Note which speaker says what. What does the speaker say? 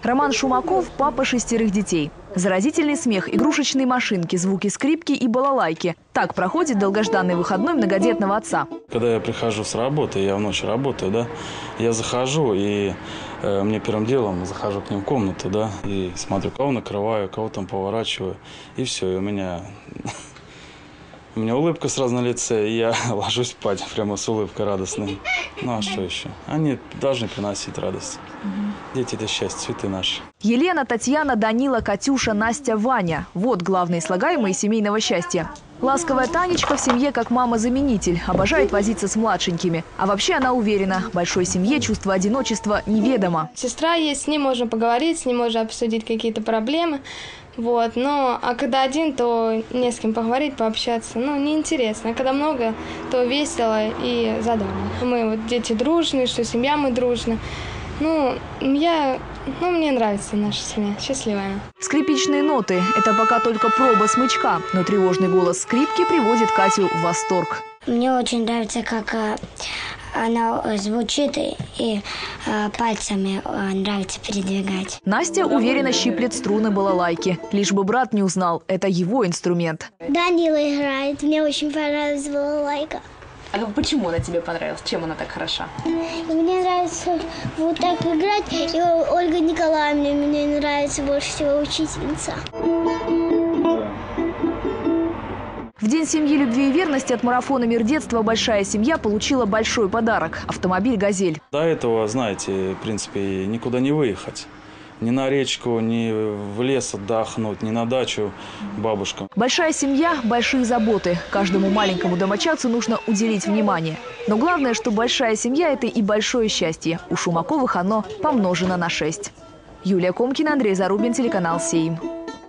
Speaker 1: Роман Шумаков – папа 6 детей. Заразительный смех, игрушечные машинки, звуки скрипки и балалайки. Так проходит долгожданный выходной многодетного отца.
Speaker 2: Когда я прихожу с работы, я в ночь работаю, да, я захожу и мне первым делом захожу к ним в комнату, да, и смотрю, кого накрываю, кого там поворачиваю, и все, и у меня улыбка сразу на лице, и я ложусь спать прямо с улыбкой радостной. Ну а что еще? Они должны приносить радость. Дети – это счастье, цветы наши.
Speaker 1: Елена, Татьяна, Данила, Катюша, Настя, Ваня – вот главные слагаемые семейного счастья. Ласковая Танечка в семье как мама-заменитель, обожает возиться с младшенькими. А вообще она уверена, большой семье чувство одиночества неведомо.
Speaker 3: Сестра есть, с ней можно поговорить, с ней можно обсудить какие-то проблемы. Вот, а когда один, то не с кем поговорить, пообщаться, неинтересно. А когда много, то весело и задорно. Мы вот дети дружные, что семья мы дружная. Мне нравится наша семья, счастливая.
Speaker 1: Скрипичные ноты – это пока только проба смычка, но тревожный голос скрипки приводит Катю в восторг.
Speaker 4: Мне очень нравится, как она звучит, и пальцами нравится передвигать.
Speaker 1: Настя уверенно щиплет струны балалайки. Лишь бы брат не узнал – это его инструмент.
Speaker 4: Данила играет, мне очень понравилась балалайка.
Speaker 5: А почему она тебе понравилась? Чем она так хороша?
Speaker 4: Мне нравится вот так играть, и Ольга Николаевна мне нравится больше всего, учительница.
Speaker 1: В День семьи, любви и верности от марафона «Мир детства» большая семья получила большой подарок – автомобиль «Газель».
Speaker 2: До этого, знаете, в принципе, никуда не выехать. Ни на речку, ни в лес отдохнуть, ни на дачу бабушкам.
Speaker 1: Большая семья – большие заботы. Каждому маленькому домочадцу нужно уделить внимание. Но главное, что большая семья – это и большое счастье. У Шумаковых оно помножено на 6. Юлия Комкина, Андрей Зарубин, телеканал «Сейм».